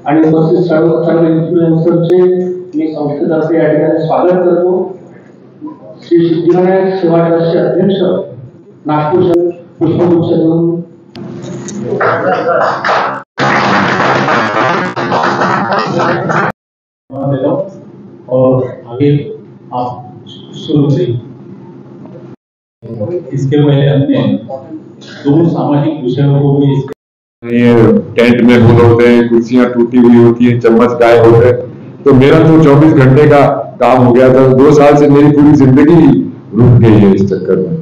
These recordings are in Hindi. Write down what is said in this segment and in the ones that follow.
आणि उपस्थित सर्व इन्फ्लुएन्सरचे मी संस्थेतर्फे या ठिकाणी स्वागत करतो। श्री सिद्धिविनायक सेवा ट्रस्टचे अध्यक्ष नागपूर शहर पुष्पगुच्छ देऊन और आगे आप शुरू करें। इसके पहले हमने दो सामाजिक विषयों को भी ये टेंट में फूल होते हैं, कुर्सियां टूटी हुई होती है, चम्मच गायब होते हैं। तो मेरा तो 24 घंटे का काम हो गया था। 2 साल से मेरी पूरी जिंदगी रुक गई है इस चक्कर में।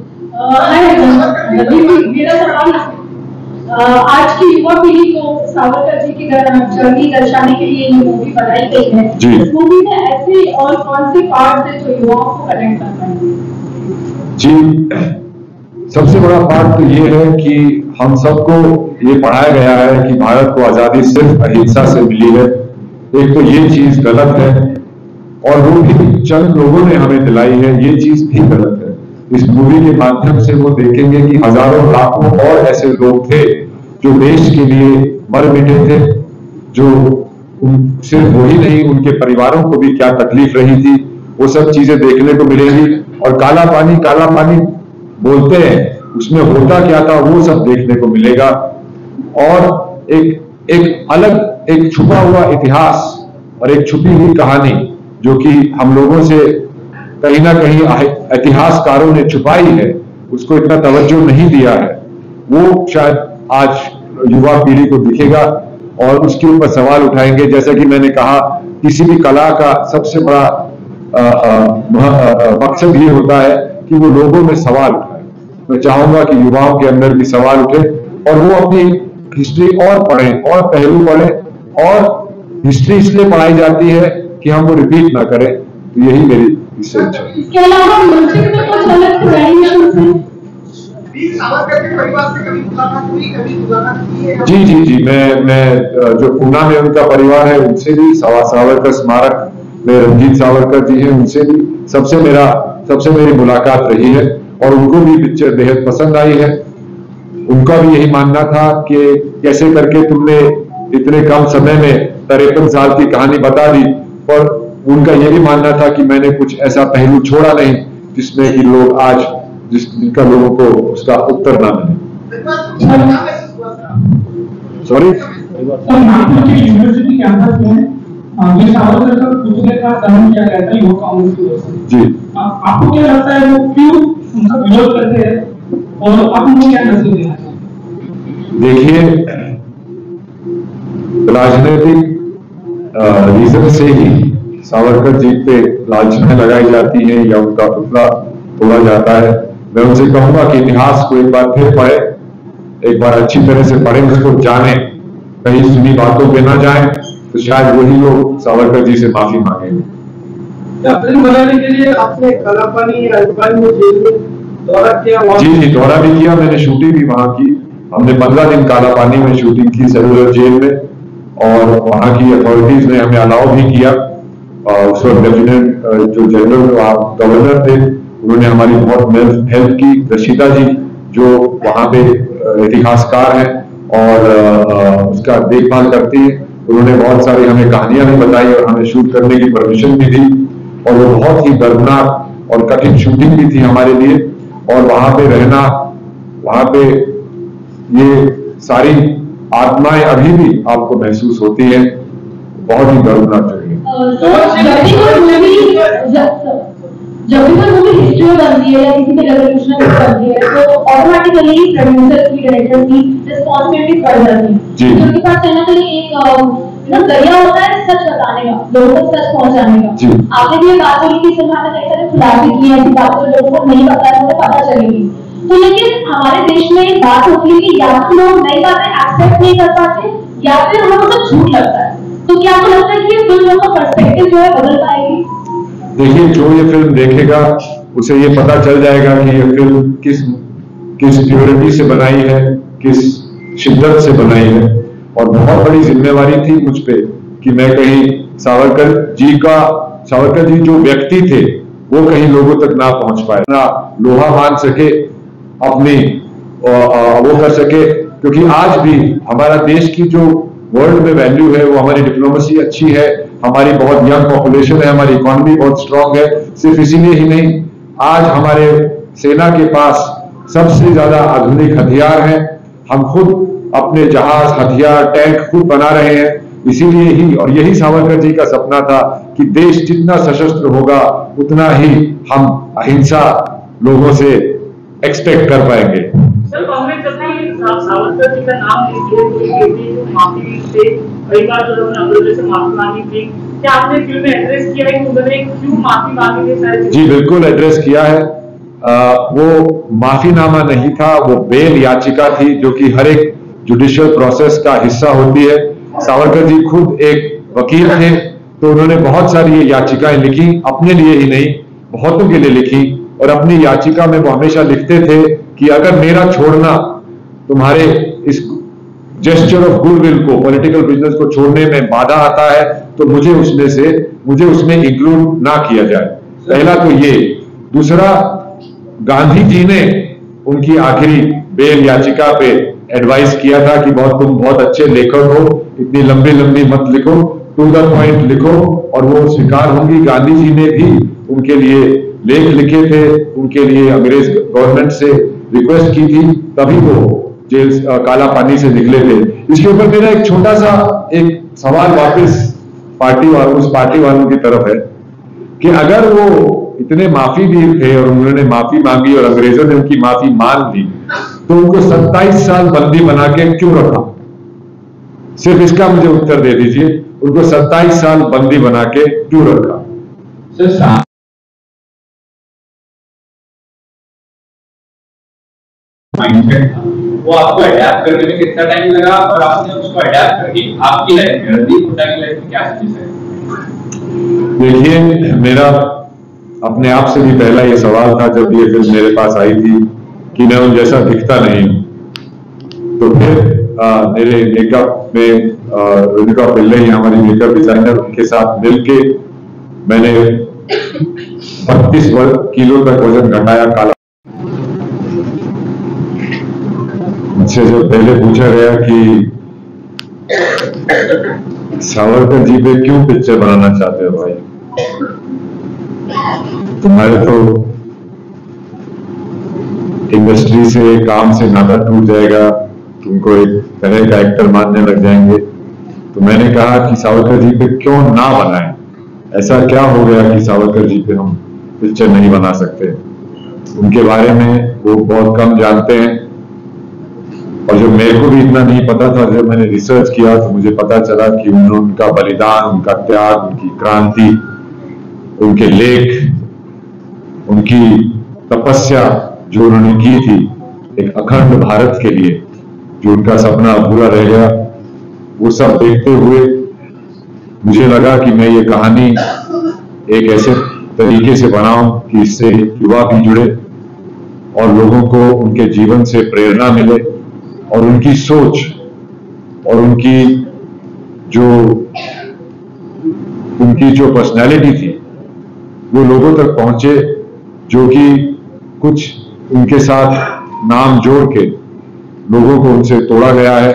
मेरा सवाल आज की युवा पीढ़ी को सावरकर जी की जर्नी दर्शाने के लिए ये मूवी बनाई गई है। इस मूवी में ऐसे और कौन से पार्ट है जो युवाओं को कनेक्ट कर पाएंगे? जी, सबसे बड़ा पार्ट तो ये है कि हम सबको ये पढ़ाया गया है कि भारत को आजादी सिर्फ अहिंसा से मिली है। एक तो ये चीज गलत है और वो भी चंद लोगों ने हमें दिलाई है, ये चीज भी गलत है। इस मूवी के माध्यम से वो देखेंगे कि हजारों लाखों और ऐसे लोग थे जो देश के लिए मर मिटे थे, जो सिर्फ वही नहीं उनके परिवारों को भी क्या तकलीफ रही थी, वो सब चीजें देखने को मिलेगी। और काला पानी बोलते हैं, उसमें होता क्या था वो सब देखने को मिलेगा। और एक अलग एक छुपा हुआ इतिहास और एक छुपी हुई कहानी जो कि हम लोगों से कहीं ना कहीं इतिहासकारों ने छुपाई है, उसको इतना तवज्जो नहीं दिया है, वो शायद आज युवा पीढ़ी को दिखेगा और उसके ऊपर सवाल उठाएंगे। जैसा कि मैंने कहा, किसी भी कला का सबसे बड़ा मकसद ये होता है कि वो लोगों में सवाल उठाए। मैं चाहूंगा कि युवाओं के अंदर भी सवाल उठे और वो अपनी हिस्ट्री और पढ़ें और पहलू पढ़ें। और हिस्ट्री इसलिए पढ़ाई जाती है कि हम वो रिपीट ना करें। तो यही मेरी इससे इच्छा है। इसके अलावा म्यूजिक में कुछ अलग वेरिएशंस हैं? जी, मैं जो पूना में उनका परिवार है उनसे भी, सावरकर स्मारक में रंजीत सावरकर जी हैं, उनसे भी सबसे मेरी मुलाकात रही है और उनको भी पिक्चर बेहद पसंद आई है। उनका भी यही मानना था कि कैसे करके तुमने इतने कम समय में 53 साल की कहानी बता दी, और उनका यही मानना था कि मैंने कुछ ऐसा पहलू छोड़ा नहीं जिसमें कि लोग आज जिनका लोगों को उसका उत्तर ना मिले। सॉरी, यूनिवर्सिटी कैंपस में ये सावरकर का पुतले का दहन किया गया था युवा कांग्रेस की ओर से। जी, आपको क्या लगता है वो क्यों उनका विरोध करते हैं और आप उनको क्या मैसेज देना चाहते हैं? देखिए, राजनीतिक रीजन से ही सावरकर जी पे लांछनें लगाई जाती हैं या उनका पुतला तोड़ा जाता है। मैं उनसे कहूंगा कि इतिहास को एक बार फिर पढ़े, एक बार अच्छी तरह से पढ़ें, उसको जाने, कहीं सुनी बातों पे ना जाएं, तो शायद वही लोग सावरकर जी से माफी मांगेंगे। फिल्म बनाने के लिए आपने कालापानी राजस्थान में जेल में दौरा किया? जी, दौरा भी किया, मैंने शूटिंग भी वहां की। हमने 15 दिन कालापानी में शूटिंग की सेलुलर जेल में, और वहां की अथॉरिटीज ने हमें अलाउ भी किया। उस वक्त लेफ्टिनेंट जो जनरल गवर्नर थे उन्होंने हमारी बहुत हेल्प की। रशीदा जी जो वहां पे इतिहासकार हैं और उसका देखभाल करती है, उन्होंने बहुत सारी हमें कहानियां भी बताई और हमें शूट करने की परमिशन भी दी। और वो बहुत ही दर्दनाक और कठिन शूटिंग भी थी हमारे लिए। और वहां पे रहना, वहां पे ये सारी आत्माएं अभी भी आपको महसूस होती है, बहुत ही दर्दनाक जगह। जब भी कोई मूवी हिस्ट्री में बनती है या किसी पे रेवोल्यूशन बनती है तो ऑटोमेटिकली प्रोड्यूसर की, डायरेक्टर की रिस्पांसिबिलिटी बढ़ जाती है। उनके पास कहीं ना कहीं एक जरिया होता है सच बताने का, लोगों तक सच पहुंचाने का। आपने भी ये बात बोली कि सिनेमा में कई सारे खुलासे किए हैं, बातें लोगों को नहीं पता है, उन्हें पता चलेगी। तो लेकिन हमारे देश में एक बात होती है कि या तो लोग नई बातें एक्सेप्ट नहीं कर पाते या फिर हमें उसे झूठ लगता है। तो क्या आपको लगता है कि फिल्म का पर्सपेक्टिव जो है बदल पाएगी? देखिए, जो ये फिल्म देखेगा उसे ये पता चल जाएगा कि ये फिल्म किस प्योरिटी से बनाई है, किस शिद्दत से बनाई है। और बहुत बड़ी जिम्मेवारी थी मुझ पे कि मैं कहीं सावरकर जी जो व्यक्ति थे वो कहीं लोगों तक ना पहुंच पाए, ना लोहा मान सके, अपनी वो कर सके। क्योंकि आज भी हमारा देश की जो वर्ल्ड में वैल्यू है, वो हमारी डिप्लोमेसी अच्छी है, हमारी बहुत यंग पॉपुलेशन है, हमारी इकोनॉमी बहुत स्ट्रांग है। सिर्फ इसीलिए ही नहीं, आज हमारे सेना के पास सबसे ज्यादा आधुनिक हथियार हैं। हम खुद अपने जहाज, हथियार, टैंक खुद बना रहे हैं। इसीलिए ही, और यही सावरकर जी का सपना था कि देश जितना सशस्त्र होगा उतना ही हम अहिंसा लोगों से एक्सपेक्ट कर पाएंगे। सर, कांग्रेस जब भी सावरकर जी का नाम लेती है तो माफी से कई बार जो उन्होंने अंग्रेजों से माफी मांगी थी, क्या आपने फिल्म में एड्रेस किया है कि उन्होंने क्यों माफी मांगी थी? सर जी बिल्कुल एड्रेस किया है। वो माफीनामा नहीं था, वो बेल याचिका थी जो कि हर एक जुडिशियल प्रोसेस का हिस्सा होती है। सावरकर जी खुद एक वकील थे, तो उन्होंने बहुत सारी ये याचिकाएं लिखी, अपने लिए ही नहीं बहुतों के लिए लिखी। और अपनी याचिका में वो हमेशा लिखते थे कि अगर मेरा छोड़ना तुम्हारे इस जेस्चर ऑफ गुडविल को, पॉलिटिकल बिजनेस को छोड़ने में बाधा आता है तो मुझे उसमें इंक्लूड ना किया जाए। पहला तो ये। दूसरा, गांधी जी ने उनकी आखिरी बेल याचिका पे एडवाइस किया था कि तुम बहुत अच्छे लेखक हो, इतनी लंबी लंबी मत लिखो, टू द पॉइंट लिखो, और वो स्वीकार होंगी। गांधी जी ने भी उनके लिए लेख लिखे थे, उनके लिए अंग्रेज गवर्नमेंट से रिक्वेस्ट की थी, तभी वो जेल काला पानी से निकले थे। इसके ऊपर मेरा एक छोटा सा एक सवाल वापस उस पार्टी वालों की तरफ है कि अगर वो इतने माफीवीर थे और उन्होंने माफी मांगी और अंग्रेजों ने उनकी माफी मान ली, तो उनको 27 साल बंदी बना के क्यों रखा? सिर्फ इसका मुझे उत्तर दे दीजिए, उनको 27 साल बंदी बना के क्यों रखा? सर, माइंडसेट था, वो आपको अडैप्ट करने में कितना टाइम लगा और आपने उसको अडैप्ट करके आपकी लाइफ में, रणदीप हुड्डा की लाइफ में क्या चीज है? देखिए, मेरा अपने आप से भी पहला ये सवाल था जब ये फिल्म मेरे पास आई थी कि मैं उन जैसा दिखता नहीं हूं। तो फिर मेरे मेकअप में रुनिका पिल्ले ही हमारी मेकअप डिजाइनर, उनके साथ मिलके मैंने 32 किलो तक वजन घटाया। काला मुझसे जो पहले पूछा गया कि सावरकर जी पे क्यों पिक्चर बनाना चाहते हो भाई, तुम्हारे तो इंडस्ट्री से, काम से नाता टूट जाएगा, तुमको एक तरह का एक्टर मानने लग जाएंगे। तो मैंने कहा कि सावरकर जी पे क्यों ना बनाएं, ऐसा क्या हो गया कि सावरकर जी पे हम पिक्चर नहीं बना सकते। उनके बारे में वो बहुत कम जानते हैं, और जो मेरे को भी इतना नहीं पता था, जब मैंने रिसर्च किया तो मुझे पता चला कि उनका बलिदान, उनका त्याग, उनकी क्रांति, उनके लेख, उनकी तपस्या जो उन्होंने की थी एक अखंड भारत के लिए, जो उनका सपना अधूरा रह गया, वो सब देखते हुए मुझे लगा कि मैं ये कहानी एक ऐसे तरीके से बनाऊं कि इससे युवा भी जुड़े और लोगों को उनके जीवन से प्रेरणा मिले, और उनकी सोच और उनकी जो पर्सनैलिटी थी वो लोगों तक पहुंचे, जो कि कुछ उनके साथ नाम जोड़ के लोगों को उनसे तोड़ा गया है।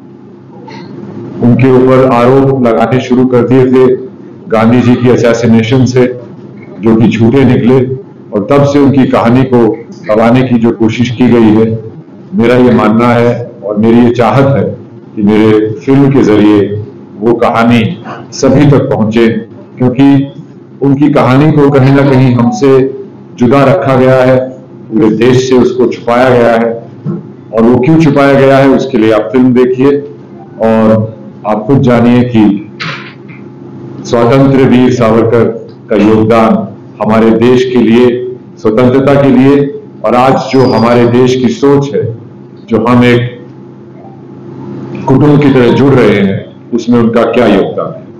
उनके ऊपर आरोप लगाने शुरू कर दिए थे गांधी जी की असैसिनेशन से, जो कि झूठे निकले, और तब से उनकी कहानी को दबाने की जो कोशिश की गई है। मेरा ये मानना है और मेरी ये चाहत है कि मेरे फिल्म के जरिए वो कहानी सभी तक पहुंचे, क्योंकि उनकी कहानी को कहीं ना कहीं हमसे जुदा रखा गया है, पूरे देश से उसको छुपाया गया है, और वो क्यों छुपाया गया है उसके लिए आप फिल्म देखिए और आप खुद जानिए कि स्वतंत्र वीर सावरकर का योगदान हमारे देश के लिए, स्वतंत्रता के लिए, और आज जो हमारे देश की सोच है, जो हम एक कुटुंब की तरह जुड़ रहे हैं, उसमें उनका क्या योगदान है।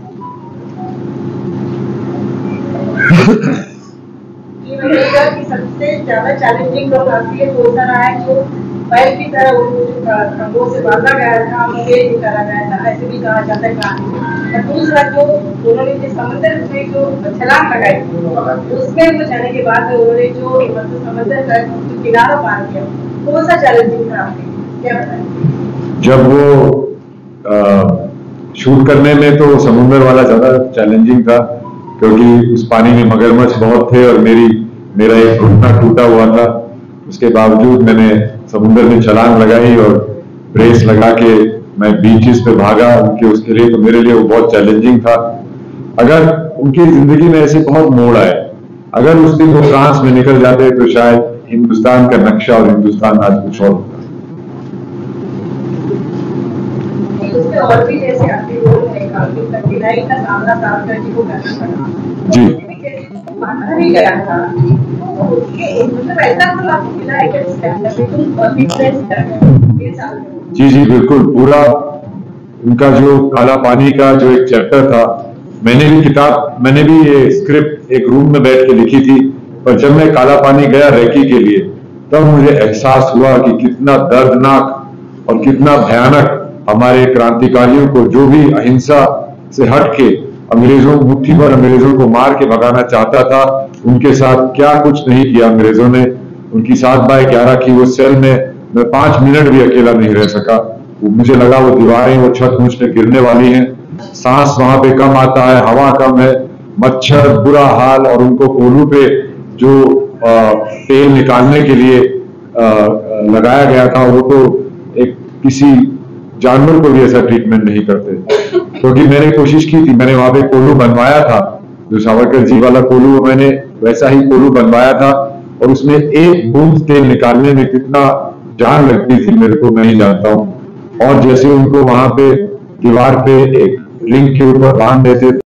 सबसे ज्यादा चैलेंजिंग होता रहा है जो बैल की तरह खंभों से बांधा गया था, शेर की तरह गया था, ऐसे भी कहा जाता है कहानी। और दूसरा जो उन्होंने जो समंदर में जो छलांग लगाई थी, उसमें वो जाने के बाद उन्होंने जो समंदर का किनारा पार किया, कौन सा चैलेंजिंग था आपके, क्या बताएं? जब वो शूट करने में तो समुंदर वाला ज्यादा चैलेंजिंग था, क्योंकि उस पानी में मगरमच्छ बहुत थे और मेरा एक घुटना टूटा हुआ था। उसके बावजूद मैंने समुंदर में छलांग लगाई और ब्रेस लगा के मैं बीचेस पे भागा उनके, उसके लिए तो मेरे लिए वो बहुत चैलेंजिंग था। अगर उनकी जिंदगी में ऐसे बहुत मोड़ आए, अगर उस दिन वो फ्रांस में निकल जाते तो शायद हिंदुस्तान का नक्शा और हिंदुस्तान आज कुछ और होता। उसमें और भी जैसे आपके रोल है काफी कठिनाई का सामना साफ करके को करना पड़ा जी माना नहीं गया था, मतलब ऐसा तो आपको मिला है कि स्टैंड में तुम डिफरेंस कर रहे हो। जी बिल्कुल। पूरा उनका जो काला पानी का जो एक चैप्टर था, मैंने भी ये स्क्रिप्ट एक रूम में बैठ के लिखी थी, पर जब मैं काला पानी गया रैकी के लिए तब मुझे एहसास हुआ कि कितना दर्दनाक और कितना भयानक हमारे क्रांतिकारियों को, जो भी अहिंसा से हट के मुट्ठी भर अंग्रेजों को मार के भगाना चाहता था, उनके साथ क्या कुछ नहीं किया अंग्रेजों ने। उनकी 7x11 की वो सेल में मैं 5 मिनट भी अकेला नहीं रह सका। मुझे लगा वो दीवारें, वो छत मुझ पे गिरने वाली हैं। सांस वहां पे कम आता है, हवा कम है, मच्छर बुरा हाल, और उनको कोल्हू पे जो तेल निकालने के लिए लगाया गया था, वो तो एक किसी जानवर को भी ऐसा ट्रीटमेंट नहीं करते। क्योंकि मैंने कोशिश की थी, मैंने वहां पे कोल्हू बनवाया था, जो सावरकर जी वाला कोल्हू, मैंने वैसा ही कोल्हू बनवाया था, और उसमें एक बूंद तेल निकालने में कितना जान लगती थी मेरे को मैं ही जानता हूँ। और जैसे उनको वहां पे दीवार पे एक रिंग के ऊपर बांध देते